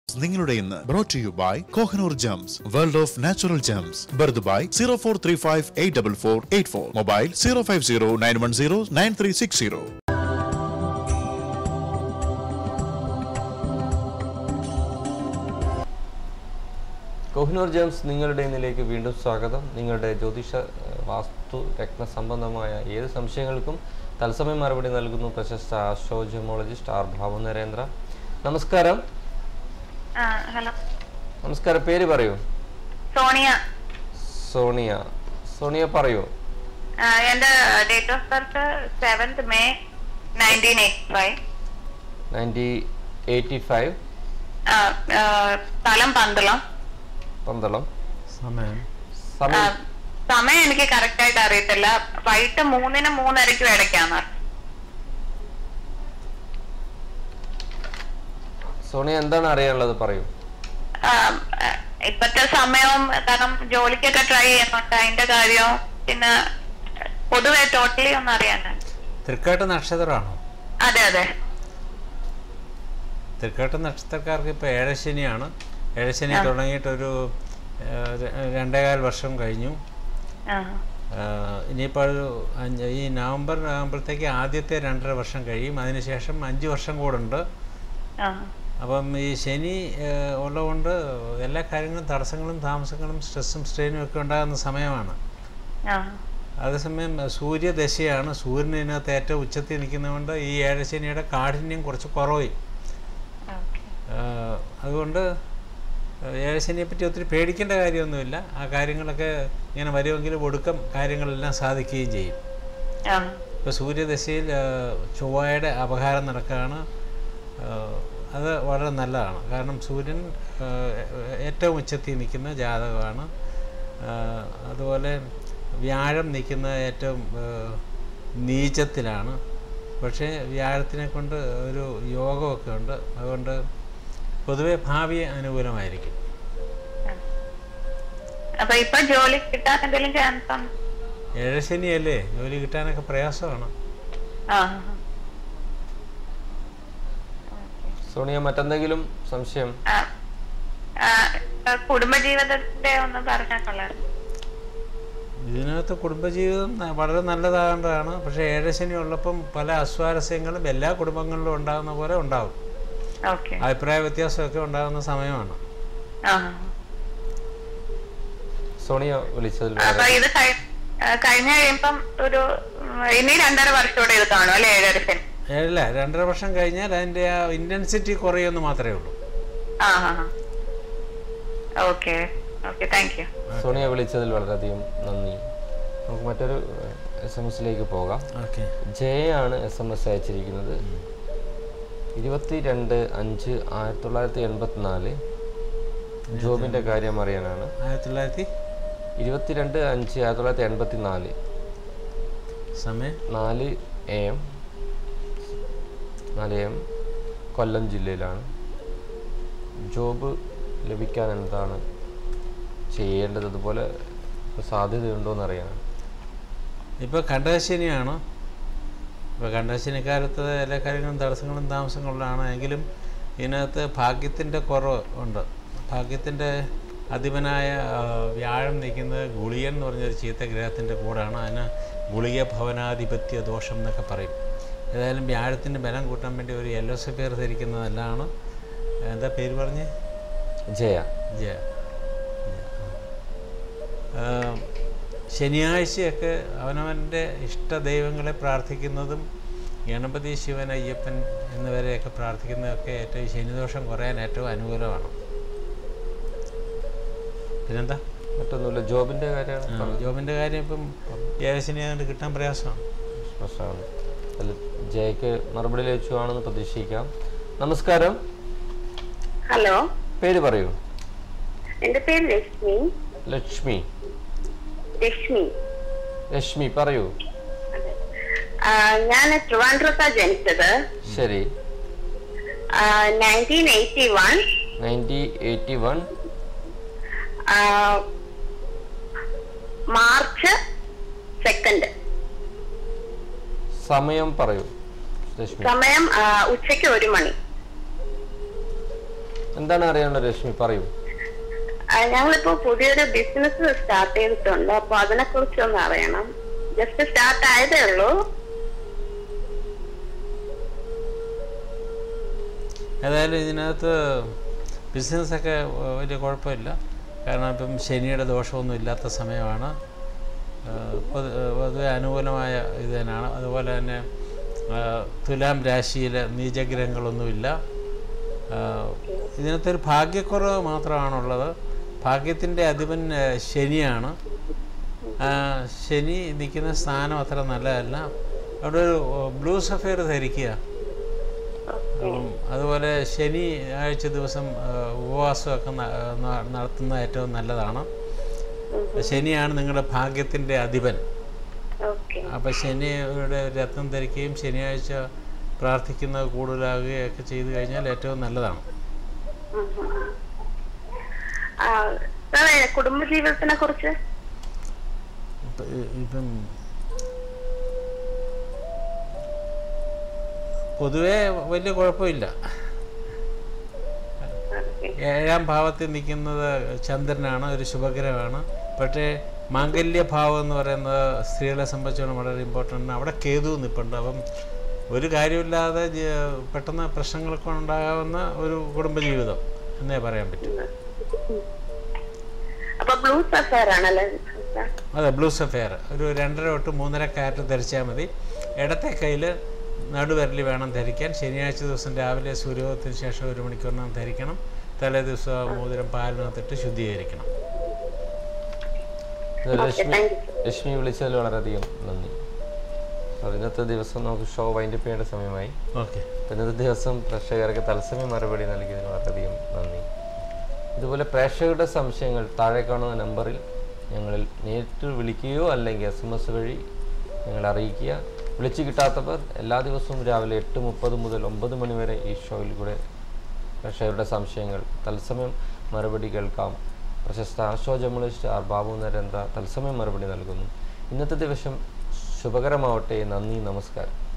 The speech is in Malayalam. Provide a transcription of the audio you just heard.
നിങ്ങളുടെ ഇന്ന് brought to you by Kohinoor Gems, World of Natural Gems. Bardubhai 0435844844. Mobile 05091093660. Kohinoor gems നിങ്ങളുടെ ഇന്നിലേക്ക് വീണ്ടും സ്വാഗതം. നിങ്ങളുടെ ജ്യോതിഷ വാസ്തു രത്ന സംബന്ധമായ ഏത് സംശയങ്ങൾക്കും തത്സമയം മറുപടി നൽകുന്നു പ്രശസ്ത ആസ്ട്രോജമോളജിസ്റ്റ് ആർ ഭാവു നരേന്ദ്ര. നമസ്കാരം. ഹലോ. നമസ്കാരം. പേര് പറയൂ. സോണിയ. സോണിയ. സോണിയ പറയൂ. എന്റെ date of birth 7th May 1985. 1985. സ്ഥലം പന്തളം. പന്തളം. സമയം എനിക്ക് കറക്റ്റ് ആയിട്ട് അറിയത്തില്ല. വൈകിട്ട് 3-നും 3:30 ഇടയ്ക്കാണ്. സോണിയ എന്താണ് അറിയാനുള്ളത് പറയൂ. ഇപ്പത്തെ സമയവും കാരണം ജോലിക്കൊക്കെ ട്രൈ ചെയ്യുന്നുണ്ട്, അതിന്റെ കാര്യവും പിന്നെ പൊതുവെ ടോട്ടലി ഒന്നും അറിയാനുണ്ട്. തൃക്കേട്ട നക്ഷത്രമാണോ? അതെ അതെ. തൃക്കേട്ട നക്ഷത്രക്കാർക്ക് ഇപ്പോൾ ഏഴശനിയാണ്. ഏഴശനി തുടങ്ങിയിട്ടൊരു 2.25 വർഷം കഴിഞ്ഞു. ഇനിയിപ്പോൾ ഈ നവംബർ ആകുമ്പോഴത്തേക്ക് ആദ്യത്തെ 2.5 വർഷം കഴിയും. അതിനുശേഷം 5 വർഷം കൂടെ ഉണ്ട്. അപ്പം ഈ ശനി ഉള്ളതുകൊണ്ട് എല്ലാ കാര്യങ്ങളും തടസ്സങ്ങളും താമസങ്ങളും സ്ട്രെസ്സും സ്ട്രെയിനും ഒക്കെ ഉണ്ടാകുന്ന സമയമാണ്. അതേസമയം സൂര്യദശയാണ്. സൂര്യൻ ഇതിനകത്ത് ഏറ്റവും ഉച്ചത്തിൽ നിൽക്കുന്നതുകൊണ്ട് ഈ ഏഴശനിയുടെ കാഠിന്യം കുറച്ച് കുറയും. അതുകൊണ്ട് ഏഴശനിയെ പറ്റി ഒത്തിരി പേടിക്കേണ്ട കാര്യമൊന്നുമില്ല. ആ കാര്യങ്ങളൊക്കെ ഇങ്ങനെ വരുമെങ്കിലും ഒടുക്കം കാര്യങ്ങളെല്ലാം സാധിക്കുകയും ചെയ്യും. ഇപ്പോൾ സൂര്യദശയിൽ ചൊവ്വയുടെ അപഹാരം നടക്കുകയാണ്. അത് വളരെ നല്ലതാണ്. കാരണം സൂര്യൻ ഏറ്റവും ഉച്ചത്തിൽ നിൽക്കുന്ന ജാതകമാണ്. അതുപോലെ വ്യാഴം നിൽക്കുന്ന ഏറ്റവും നീചത്തിലാണ്. പക്ഷേ വ്യാഴത്തിനെ കൊണ്ട് ഒരു യോഗമൊക്കെ ഉണ്ട്. അതുകൊണ്ട് പൊതുവെ ഭാവി അനുകൂലമായിരിക്കും. ഏഴശനിയല്ലേ, ജോലി കിട്ടാനൊക്കെ പ്രയാസമാണ്. സോണിയ മറ്റെന്തെങ്കിലും സംശയം? കുടുംബജീവിതത്തെ ഒന്ന് പറഞ്ഞാൽ. ഇതിനകത്ത് കുടുംബജീവിതം വളരെ നല്ലതാകേണ്ടതാണ്. പക്ഷേ ഏഴശനി ഉള്ളപ്പം പല അസ്വാരസ്യങ്ങളും എല്ലാ കുടുംബങ്ങളിലും ഉണ്ടാകുന്ന പോലെ ഉണ്ടാകും. അഭിപ്രായ വ്യത്യാസമൊക്കെ ഉണ്ടാകുന്ന സമയമാണ്. സോണിയ വിളിച്ചതിൽ കഴിഞ്ഞ കഴിയുമ്പം ഒരു ഇനി 2.5 വർഷത്തോടെ ഇത് കാണും അല്ലെ? 2.5 വർഷം കഴിഞ്ഞാൽ അതിന്റെ ആ ഇന്റൻസിറ്റി കുറയുമെന്ന് മാത്രമേ ഉള്ളൂ. സോണിയ വിളിച്ചതിൽ വളരെയധികം നന്ദി. നമുക്ക് മറ്റൊരു SMS പോകാം. ജയാണ് SMS അയച്ചിരിക്കുന്നത്. 22/5/1984 ജോബിന്റെ കാര്യം അറിയാനാണ്. 22/5/1984 സമയം 4 AM കൊല്ലം ജില്ലയിലാണ്. ജോബ് ലഭിക്കാൻ എന്താണ് ചെയ്യേണ്ടത്, അതുപോലെ സാധ്യതയുണ്ടോയെന്ന് അറിയാനാണ്. ഇപ്പോൾ കണ്ടകശനിയാണ്. ഇപ്പോൾ കണ്ടകശനിക്കാലത്ത് എല്ലാ കാര്യങ്ങളും തടസ്സങ്ങളും താമസങ്ങളിലാണ്. എങ്കിലും ഇതിനകത്ത് ഭാഗ്യത്തിൻ്റെ കുറവ് ഉണ്ട്. ഭാഗ്യത്തിൻ്റെ അധിപനായ വ്യാഴം നിൽക്കുന്നത് ഗുളികൻ എന്ന് പറഞ്ഞൊരു ചീത്ത ഗ്രഹത്തിൻ്റെ കൂടാണ്. അതിന് ഗുളിക ഭവനാധിപത്യ ദോഷം എന്നൊക്കെ പറയും. ഏതായാലും വ്യാഴത്തിൻ്റെ ബലം കൂട്ടാൻ വേണ്ടി ഒരു യെല്ലോ സഫിയർ ധരിക്കുന്നത് നല്ലതാണ്. എന്താ പേര് പറഞ്ഞേ? ജയ. ശനിയാഴ്ചയൊക്കെ അവനവൻ്റെ ഇഷ്ടദൈവങ്ങളെ പ്രാർത്ഥിക്കുന്നതും ഗണപതി, ശിവൻ, അയ്യപ്പൻ എന്നിവരെയൊക്കെ പ്രാർത്ഥിക്കുന്നതൊക്കെ ഏറ്റവും ശനിദോഷം കുറയാൻ ഏറ്റവും അനുകൂലമാണ്. പിന്നെന്താ? മറ്റൊന്നുമില്ല. ജോബിൻ്റെ കാര്യമാണ്. ജോബിൻ്റെ കാര്യം ഇപ്പം ഏകശനി ആയതുകൊണ്ട് കിട്ടാൻ പ്രയാസമാണ്. ജയക്ക് മറുപടി ലഭിച്ചുവാണെന്ന് പ്രതീക്ഷിക്കാം. നമസ്കാരം. ഹലോ. പേര് പറയൂ. എന്റെ പേര് ലക്ഷ്മി. ലക്ഷ്മി. ലക്ഷ്മി. ലക്ഷ്മി പറയൂ. ഞാൻ ട്രിവാൻഡ്രത്താണ് ജനിച്ചത്. ശരി. 1981 മാർച്ച് 2. സമയം പറയൂ. സമയം ഉച്ചയ്ക്ക് 1 മണി. എന്താണ് അറിയാനുള്ള രശ്മി, പറയൂ. ഞങ്ങളിപ്പോ പുതിയൊരു ബിസിനസ് സ്റ്റാർട്ട് ചെയ്തിട്ടുണ്ട്. അപ്പൊ അതിനെ കുറിച്ചൊന്ന് അറിയണം. ജസ്റ്റ് സ്റ്റാർട്ട് ആയതേ ഉള്ളൂ. ഏതായാലും ഇതിനകത്ത് ബിസിനസ്സൊക്കെ വലിയ കുഴപ്പമില്ല. കാരണം ഇപ്പം ശനിയുടെ ദോഷമൊന്നും ഇല്ലാത്ത സമയമാണ്. പൊതുവെ അനുകൂലമായ ഇത് തന്നെയാണ്. അതുപോലെ തന്നെ തുലാം രാശിയിൽ നീചഗ്രഹങ്ങളൊന്നുമില്ല. ഇതിനകത്തൊരു ഭാഗ്യക്കുറവ് മാത്രമാണുള്ളത്. ഭാഗ്യത്തിൻ്റെ അധിപൻ ശനിയാണ്. ശനി നിൽക്കുന്ന സ്ഥാനം അത്ര നല്ലതല്ല. അവിടെ ഒരു ബ്ലൂ സഫയർ ധരിക്കുക. അതുപോലെ ശനി ആഴ്ച ദിവസം ഉപവാസമൊക്കെ നടത്തുന്നത് ഏറ്റവും നല്ലതാണ്. ശനിയാണ് നിങ്ങളുടെ ഭാഗ്യത്തിൻ്റെ അധിപൻ. അപ്പം ശനിയുടെ രത്നം ധരിക്കുകയും ശനിയാഴ്ച പ്രാർത്ഥിക്കുന്നത് കൂടുതലാകുകയൊക്കെ ചെയ്തു കഴിഞ്ഞാൽ ഏറ്റവും നല്ലതാണ്. കുടുംബജീവിതത്തിനെ കുറിച്ച് ഇപ്പം പൊതുവേ വലിയ കുഴപ്പമില്ല. 7ാം ഭാവത്തിൽ നിൽക്കുന്നത് ചന്ദ്രനാണ്, ഒരു ശുഭഗ്രഹമാണ്. പക്ഷേ മാംഗല്യഭാവം എന്ന് പറയുന്നത് സ്ത്രീകളെ സംബന്ധിച്ചോളം വളരെ ഇമ്പോർട്ടൻ്റ് ആണ്. അവിടെ കേതു നിൽപ്പുണ്ട്. അപ്പം ഒരു കാര്യമില്ലാതെ പെട്ടെന്ന് പ്രശ്നങ്ങളൊക്കെ ഉണ്ടാകാവുന്ന ഒരു കുടുംബജീവിതം എന്നേ പറയാൻ പറ്റും. അതെ, ബ്ലൂ സഫയർ ഒരു 2.5 തൊട്ട് 3.5 കാരറ്റ് ധരിച്ചാൽ മതി. ഇടത്തെ കയ്യിൽ നടുവിരലി വേണം ധരിക്കാൻ. ശനിയാഴ്ച ദിവസം രാവിലെ സൂര്യോദയത്തിന് ശേഷം 1 മണിക്കൂറിനകം ധരിക്കണം. തലേ ദിവസം മോതിരം പാലിനകത്തിട്ട് ശുദ്ധീകരിക്കണം. രശ്മി വിളിച്ചതിൽ വളരെയധികം നന്ദി. ഇന്നത്തെ ദിവസം നമുക്ക് ഷോ വൈൻഡപ്പ് ചെയ്യേണ്ട സമയമായി. ഓക്കെ, ഇന്നത്തെ ദിവസം പ്രേക്ഷകർക്ക് തത്സമയ മറുപടി നൽകിയതിന് വളരെയധികം നന്ദി. ഇതുപോലെ പ്രേക്ഷകരുടെ സംശയങ്ങൾ താഴെ കാണുന്ന നമ്പറിൽ ഞങ്ങളിൽ നേരിട്ട് വിളിക്കുകയോ അല്ലെങ്കിൽ SMS വഴി ഞങ്ങളെ അറിയിക്കുക. വിളിച്ചു കിട്ടാത്തവർ എല്ലാ ദിവസവും രാവിലെ 8:30 മുതൽ 9 മണി വരെ ഈ ഷോയിൽ കൂടെ പ്രേക്ഷകരുടെ സംശയങ്ങൾ തത്സമയം മറുപടി കേൾക്കാം. പ്രശസ്ത ആസ്ട്രോജമോളജിസ്റ്റ് ആർ ബാബു നരേന്ദ്ര തത്സമയം മറുപടി നൽകുന്നു. ഇന്നത്തെ ദിവസം ശുഭകരമാവട്ടെ. നന്ദി, നമസ്കാരം.